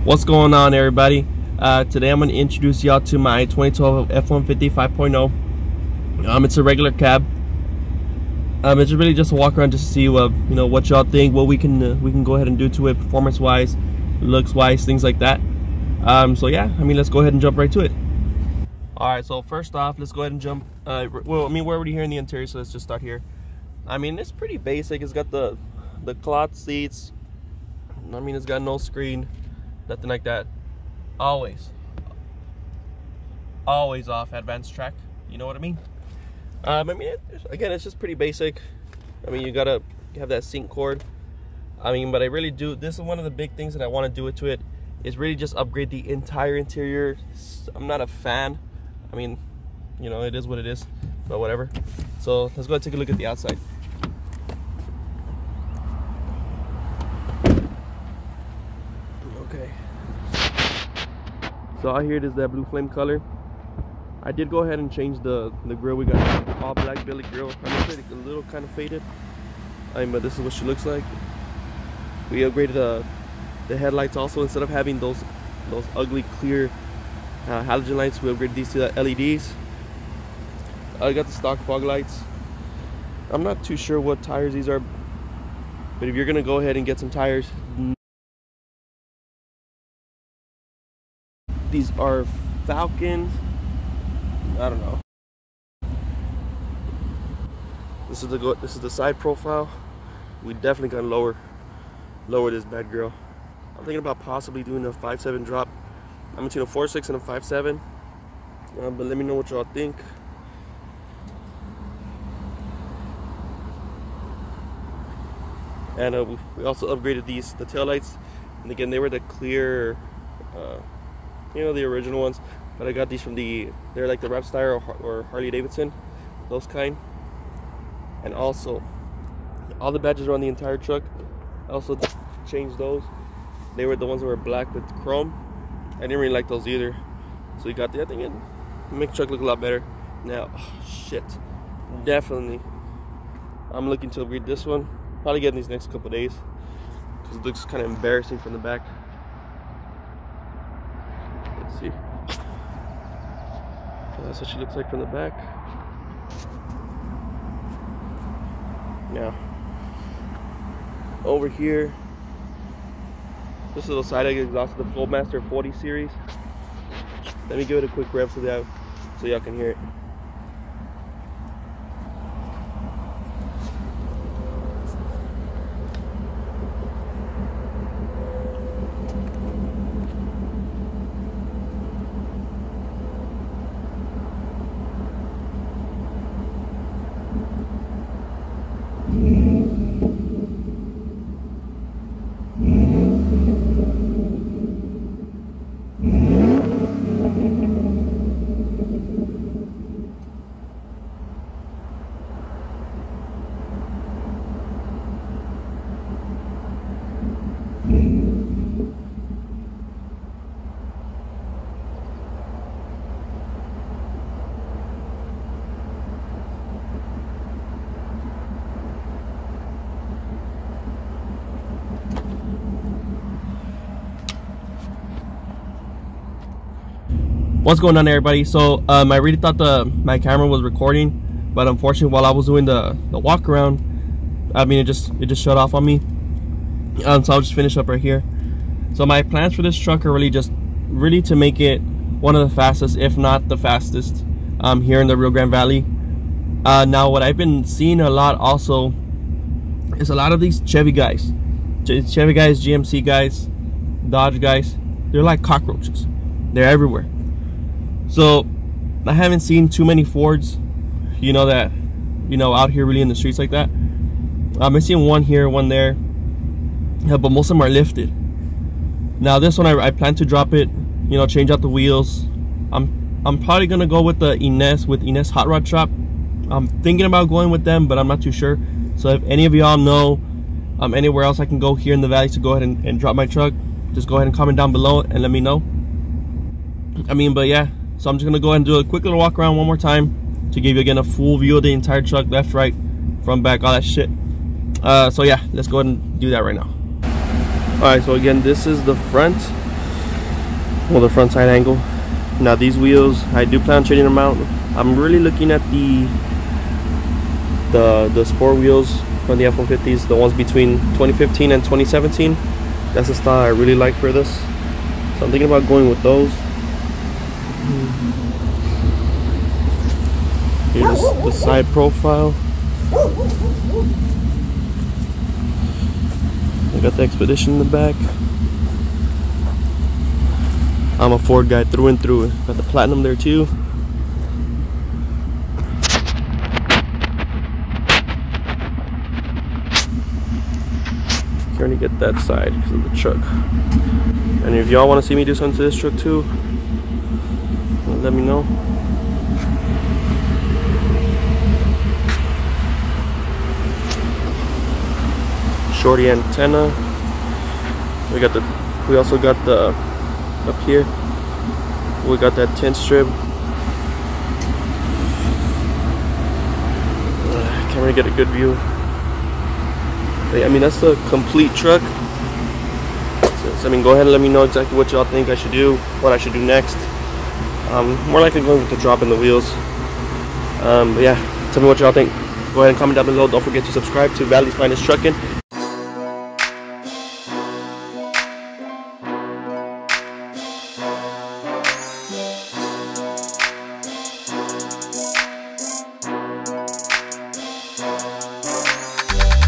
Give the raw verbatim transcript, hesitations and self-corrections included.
What's going on, everybody? Uh, today I'm going to introduce y'all to my twenty twelve F one fifty five point oh. Um, it's a regular cab. Um, it's really just a walk around just to see what you know what y'all think, what we can uh, we can go ahead and do to it, performance wise, looks wise, things like that. Um, so yeah, I mean, let's go ahead and jump right to it. All right, so first off, let's go ahead and jump. Uh, well, I mean, we're already here in the interior, so let's just start here. I mean, it's pretty basic. It's got the the cloth seats. I mean, it's got no screen, nothing like that. Always, always off advanced track. You know what I mean? Um, I mean, it, again, it's just pretty basic. I mean, you gotta have that sync cord. I mean, but I really do. This is one of the big things that I want to do it to it. Is really just upgrade the entire interior. I'm not a fan. I mean, you know, it is what it is, but whatever. So let's go ahead and take a look at the outside. Okay. So out here it is that blue flame color. I did go ahead and change the the grill. We got all black Billy grill. I'm gonna say a little kind of faded. I mean, but this is what she looks like. We upgraded uh, the headlights also. Instead of having those those ugly clear uh, halogen lights, we upgraded these to the L E Ds. I got the stock fog lights. I'm not too sure what tires these are, but if you're gonna go ahead and get some tires, these are Falcons. I don't know. This is the go. This is the side profile. We definitely gotta lower, lower this bad girl. I'm thinking about possibly doing a five seven drop. I'm between a four six and a five seven. Uh, but let me know what y'all think. And uh, we, we also upgraded these the taillights. And again, they were the clear, uh, you know, the original ones. But I got these from the, they're like the Rapstar or, or Harley Davidson, those kind. And also, all the badges are on the entire truck. I also changed those. They were the ones that were black with chrome. I didn't really like those either. So we got the, I think it makes the truck look a lot better. Now, oh, shit. Definitely. I'm looking to upgrade this one. Probably get in these next couple days. Because it looks kind of embarrassing from the back. Let's see. So that's what she looks like from the back. Now, over here, this little side exhaust of the Flowmaster forty series. Let me give it a quick rev so that so y'all can hear it. What's going on, everybody? So um, I really thought the my camera was recording, but unfortunately, while I was doing the the walk around, I mean it just it just shut off on me. Um, so I'll just finish up right here. So my plans for this truck are really just really to make it one of the fastest, if not the fastest, um, here in the Rio Grande Valley. Uh, now, what I've been seeing a lot also is a lot of these Chevy guys, Chevy guys, G M C guys, Dodge guys. They're like cockroaches. They're everywhere. So I haven't seen too many Fords, you know, that, you know, out here really in the streets like that. Um, I've seen one here, one there, yeah, but most of them are lifted. Now this one, I, I plan to drop it, you know, change out the wheels. I'm I'm probably gonna go with the Ines with Ines Hot Rod Shop. I'm thinking about going with them, but I'm not too sure. So if any of y'all know um, anywhere else I can go here in the valley to go ahead and, and drop my truck, just go ahead and comment down below and let me know. I mean, but yeah. So I'm just gonna go ahead and do a quick little walk around one more time to give you again a full view of the entire truck, left, right, front, back, all that shit. Uh, so yeah, let's go ahead and do that right now. All right, so again, this is the front. Well, the front side angle. Now these wheels, I do plan on changing them out. I'm really looking at the the the sport wheels from the F one fifties, the ones between twenty fifteen and twenty seventeen. That's the style I really like for this, so I'm thinking about going with those. Here's the side profile. I got the Expedition in the back. I'm a Ford guy through and through. Got the Platinum there too. Can't really get that side because of the truck. And if y'all want to see me do something to this truck too, let me know. Shorty antenna. We got the. We also got the up here. We got that tint strip. Can't really get a good view. But yeah, I mean, that's the complete truck. So, so I mean, go ahead and let me know exactly what y'all think I should do, what I should do next. Um, more likely going with the drop in the wheels. Um, but yeah, tell me what y'all think. Go ahead and comment down below. Don't forget to subscribe to Valley's Finest Trucking.